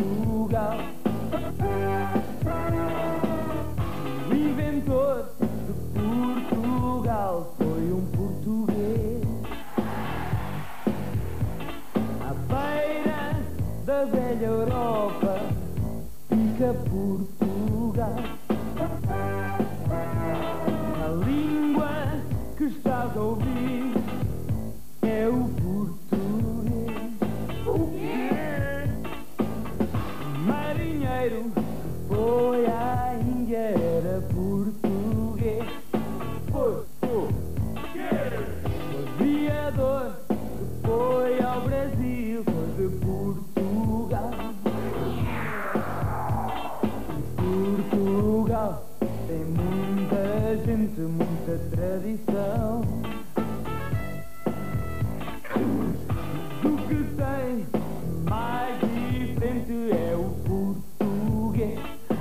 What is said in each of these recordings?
Portugal. O inventor de Portugal foi um português. À beira da velha Europa fica Portugal. A língua que estás a ouvir é o português. O quê? O marinheiro que foi à Índia era português. O aviador que foi ao Brasil foi de Portugal. E Portugal tem muita gente, muita tradição. O que tem mais diferente é o português.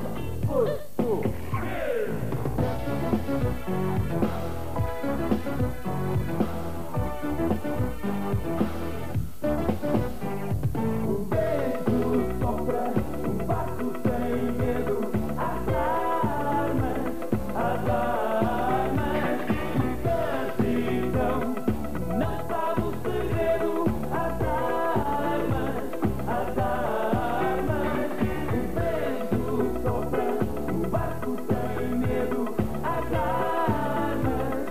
O vento sopra, o barco tem medo. As armas, o capitão não sabe o segredo. As armas, o vento sopra, o barco tem medo. As armas,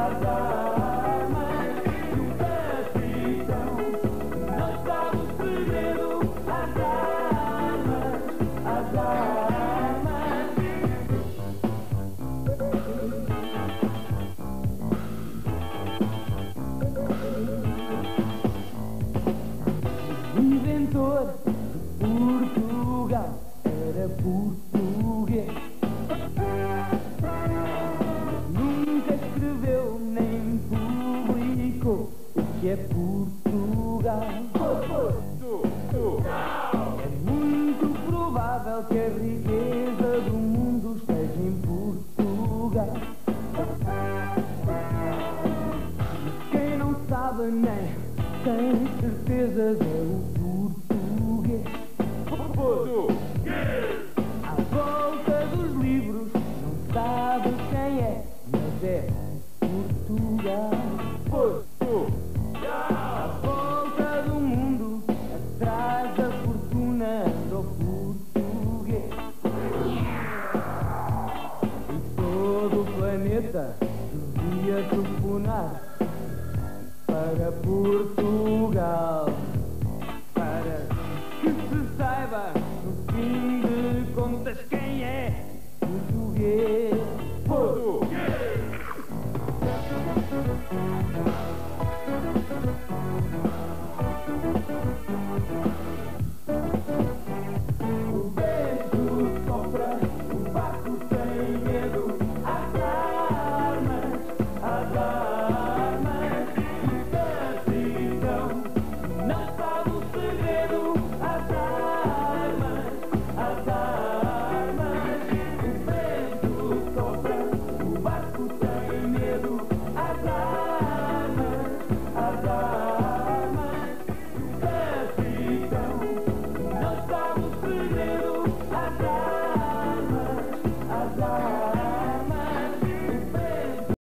o capitão não sabe o segredo. As armas, O inventor de Portugal era português. Nunca escreveu nem publicou o que é Portugal. É muito provável que a riqueza do mundo esteja em Portugal. Quem não sabe nem tem certezas é o português. À volta dos livros não sabe quem é, mas é Portugal. À volta do mundo, atrás da fortuna anda o português. E todo o planeta devia telefonar para Portugal, para que se saiba, no fim de contas, quem é português. O vento sopra, o barco tem medo. As armas, o capitão não sabe o segredo. As armas, o vento sopra, o barco tem medo. As armas, o capitão não sabe o segredo. As armas.